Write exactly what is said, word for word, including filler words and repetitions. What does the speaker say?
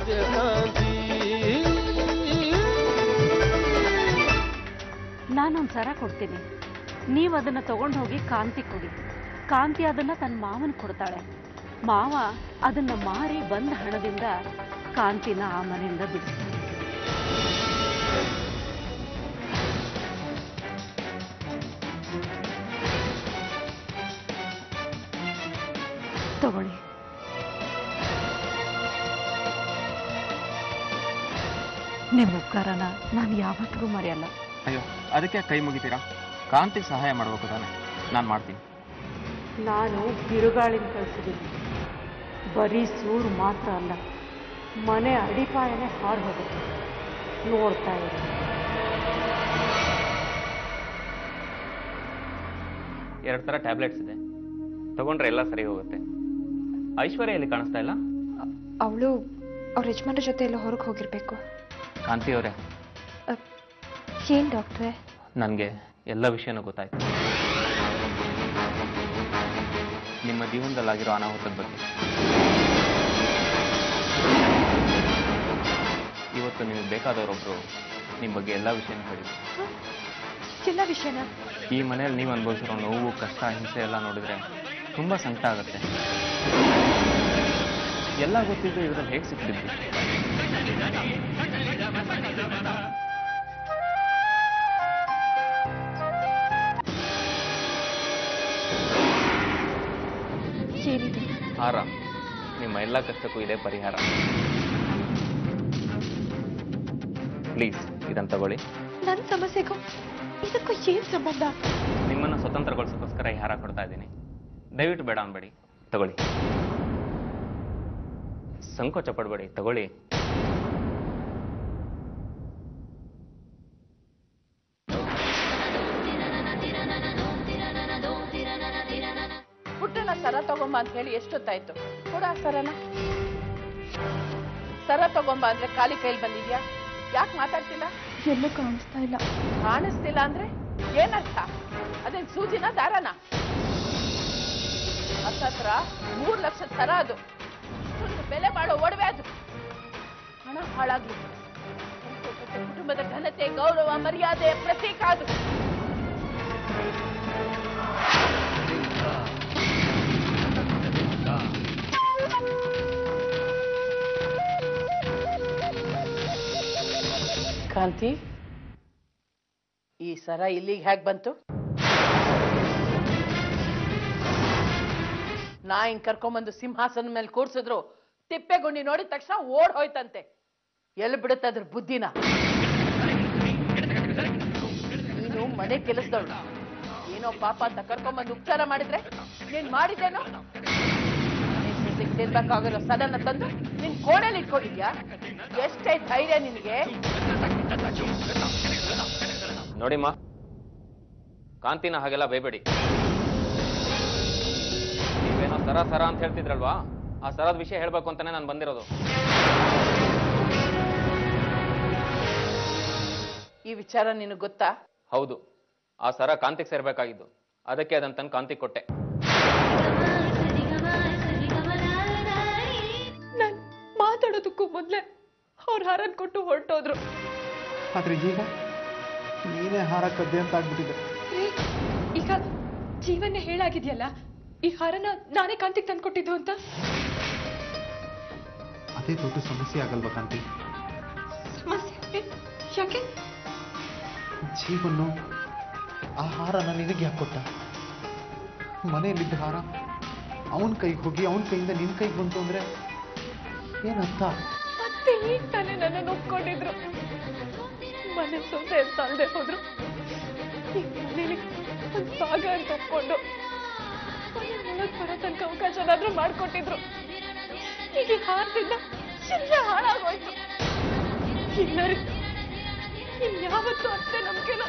ನಾನೊಂದು ಸರ ಕೊಡ್ತೀನಿ, ನೀವು ಅದನ್ನ ತಗೊಂಡು ಹೋಗಿ ಕಾಂತಿ ಕೊಡಿ. ಕಾಂತಿ ಅದನ್ನ ತನ್ನ ಮಾವನ್ ಕೊಡ್ತಾಳೆ. ಮಾವ ಅದನ್ನ ಮಾರಿ ಬಂದ ಹಣದಿಂದ ಕಾಂತಿನ ಆ ಮನೆಯಿಂದ ಬಿಡಿಸ್ತಾನೆ. ತಗೊಳ್ಳಿ. ನಿಮ್ಮ ಉಪಕಾರನ ನಾನು ಯಾವತ್ತಿಗೂ ಮರೆಯಲ್ಲ. ಅಯ್ಯೋ, ಅದಕ್ಕೆ ಕೈ ಮುಗಿತೀರಾ? ಕಾಂತಿಗೆ ಸಹಾಯ ಮಾಡಬೇಕು ತಾನೆ, ನಾನು ಮಾಡ್ತೀನಿ. ನಾನು ಬಿರುಗಾಳಿನ ಕಳಿಸಿದ್ದೀನಿ. ಬರೀ ಸೂರು ಮಾತ್ರ ಅಲ್ಲ, ಮನೆ ಅಡಿಪಾಯನೇ ಹಾರು ಹೋಗುತ್ತೆ. ನೋಡ್ತಾ ಇರಿ. ಎರಡು ಥರ ಟ್ಯಾಬ್ಲೆಟ್ಸ್ ಇದೆ, ತಗೊಂಡ್ರೆ ಎಲ್ಲ ಸರಿ ಹೋಗುತ್ತೆ. ಐಶ್ವರ್ಯ ಎಲ್ಲಿ ಕಾಣಿಸ್ತಾ ಇಲ್ಲ? ಅವಳು ಅವ್ರ ಯಜಮಾನ್ರ ಜೊತೆ ಎಲ್ಲ ಹೊರಗೆ ಹೋಗಿರ್ಬೇಕು. ಕಾಂತಿ ಅವರೇ, ಏನ್ ಡಾಕ್ಟ್ರೇ? ನನಗೆ ಎಲ್ಲ ವಿಷಯನೂ ಗೊತ್ತಾಯ್ತು. ನಿಮ್ಮ ಜೀವನದಲ್ಲಾಗಿರೋ ಅನಾಹುತದ ಬಗ್ಗೆ. ಇವತ್ತು ನಿಮಗೆ ಬೇಕಾದವರೊಬ್ರು ನಿಮ್ಮ ಬಗ್ಗೆ ಎಲ್ಲ ವಿಷಯನೂ ಹೇಳಿದ್ರು. ಎಲ್ಲ ವಿಷಯನ? ಈ ಮನೆಯಲ್ಲಿ ನೀವು ಅನುಭವಿಸಿರೋ ನೋವು, ಕಷ್ಟ, ಹಿಂಸೆ ಎಲ್ಲ ನೋಡಿದ್ರೆ ತುಂಬಾ ಸಂಕಟ ಆಗುತ್ತೆ. ಎಲ್ಲ ಗೊತ್ತಿದ್ದು ಇದ್ರಲ್ಲಿ ಹೇಗೆ ಸಿಕ್ಕಿದ್ವಿ? ಹಾರ. ನಿಮ್ಮ ಎಲ್ಲ ಕಷ್ಟಕ್ಕೂ ಇದೇ ಪರಿಹಾರ. ಪ್ಲೀಸ್ ಇದನ್ನು ತಗೊಳ್ಳಿ. ನನ್ನ ಸಮಸ್ಯೆಗೂ ಇದಕ್ಕೂ ಏನ್ ಸಂಬಂಧ? ನಿಮ್ಮನ್ನು ಸ್ವತಂತ್ರಗೊಳಿಸೋಕ್ಕೋಸ್ಕರ ಈ ಹಾರ ಕೊಡ್ತಾ ಇದ್ದೀನಿ. ದಯವಿಟ್ಟು ಬೇಡ ಅನ್ಬೇಡಿ, ತಗೊಳ್ಳಿ. ಸಂಕೋಚ ಪಡಬೇಡಿ, ತಗೊಳ್ಳಿ. ಪುಟ್ಟನ ಸರ ತಗೊಂಬ ಅಂತ ಹೇಳಿ ಎಷ್ಟೊತ್ತಾಯ್ತು? ಕೊಡ ಸರನ. ಸರ ತಗೊಂಬ ಅಂದ್ರೆ ಖಾಲಿ ಕೈಲಿ ಬಂದಿದ್ಯಾ? ಯಾಕೆ ಮಾತಾಡ್ತಿಲ್ಲ? ಎಲ್ಲೂ ಕಾಣಿಸ್ತಾ ಇಲ್ಲ. ಕಾಣಿಸ್ತಿಲ್ಲ ಅಂದ್ರೆ ಏನರ್ಥ? ಅದೇನ್ ಸೂಜಿನ ದಾರನ? ಹತ್ತತ್ರ ಮೂರ್ ಲಕ್ಷದ ಸರ ಅದು. ಬೆಲೆ ಮಾಡೋ ಒಡವೆ ಅದು. ಹಣ ಹಾಳಾಗ್ಲಿ. ಕುಟುಂಬದ ಘನತೆ, ಗೌರವ, ಮರ್ಯಾದೆ ಪ್ರತೀಕ ಅದು. ಕಾಂತಿ, ಈ ಸರ ಇಲ್ಲಿಗೆ ಹೇಗೆ ಬಂತು? ನಾ ಹಿಂಗ್ ಕರ್ಕೊಂಬಂದು ಸಿಂಹಾಸನ ಮೇಲೆ ಕೂರ್ಸಿದ್ರು ತಿಪ್ಪೆಗುಂಡಿ ನೋಡಿದ ತಕ್ಷಣ ಓಡ್ ಹೋಯ್ತಂತೆ. ಎಲ್ಲಿ ಬಿಡುತ್ತೆ ಅದ್ರ ಬುದ್ಧಿನ? ನೀನು ಮನೆ ಕೆಲಸದವಳು, ಏನೋ ಪಾಪ ಅಂತ ಕರ್ಕೊಂಬಂದು ಉಪಚಾರ ಮಾಡಿದ್ರೆ ನೀನ್ ಮಾಡಿದ್ದೇನೋ? ತಿನ್ಬೇಕಾಗಿರೋ ಸದನ ತಂದು ನಿನ್ ಕೋಣೆಲಿ ಇಟ್ಕೊಂಡಿದ್ಯಾ? ಎಷ್ಟೇ ಧೈರ್ಯ ನಿನಗೆ? ನೋಡಿಮ್ಮ, ಕಾಂತಿನ ಹಾಗೆಲ್ಲ ಬೈಬೇಡಿ. ನೀವೇನೋ ಸರ ಸರ ಅಂತ ಹೇಳ್ತಿದ್ರಲ್ವಾ, ಆ ಸರದ ವಿಷಯ ಹೇಳ್ಬೇಕು ಅಂತಾನೆ ನಾನು ಬಂದಿರೋದು. ಈ ವಿಚಾರ ನಿನಗೆ ಗೊತ್ತಾ? ಹೌದು, ಆ ಸರ ಕಾಂತಿಗೆ ಸೇರ್ಬೇಕಾಗಿದ್ದು. ಅದಕ್ಕೆ ಅದನ್ನ ತಂದು ಕಾಂತಿಗೆ ಕೊಟ್ಟೆ. ನಾನು ಮಾತಾಡೋದಕ್ಕೂ ಮೊದಲೇ ಅವ್ರ ಹಾರನ್ ಕೊಟ್ಟು ಹೊರಟೋದ್ರು. ಆದ್ರೆ ಈಗ ನೀನೇ ಹಾರ ಕದ್ದೆ ಅಂತ ಆಗ್ಬಿಟ್ಟಿದೆ. ಈಗ ಜೀವನ ಹೇಳಾಗಿದೆಯಲ್ಲ, ಈ ಹಾರನ ನಾನೇ ಕಾಂತಿಗೆ ತಂದ್ಕೊಟ್ಟಿದ್ದು ಅಂತ. ಅದೇ ದೊಡ್ಡ ಸಮಸ್ಯೆ ಆಗಲ್ವಾ ಕಾಂತಿ? ಸಮಸ್ಯೆ ಯಾಕೆ? ಜೀವನು ಆ ಹಾರನ ನಿನಗೆ ಯಾಕೆ ಕೊಟ್ಟ? ಮನೆಯಲ್ಲಿದ್ದ ಹಾರ ಅವನ ಕೈಗೆ ಹೋಗಿ ಅವನ ಕೈಯಿಂದ ನಿನ್ ಕೈಗೆ ಬಂತು ಅಂದ್ರೆ ಏನರ್ಥ? ಮತ್ತೆ ಈಗ ತಾನೇ ನನ್ನನ್ನು ಒಪ್ಕೊಂಡಿದ್ರು. ಮನೆ ಸೊಸೆ ಅಂತ ಅಲ್ಲದೆ ಹೋದ್ರು. ಈಗ ಮನೇಲಿ ಒಂದು ಭಾಗ ಅಂತ ಒಪ್ಕೊಂಡು ಮನೆ ಬರೋ ತನಕ ಅವಕಾಶನಾದ್ರೂ ಮಾಡ್ಕೊಟ್ಟಿದ್ರು. ಈಗ ಹಾರದಿಂದ ಎಲ್ಲ ಹಾಳಾಗೋಯ್ತು. ಇನ್ನಾರಿ ಇನ್ಯಾವತ್ತೂ ಅಷ್ಟೇ ನಂಬಿಕೆನ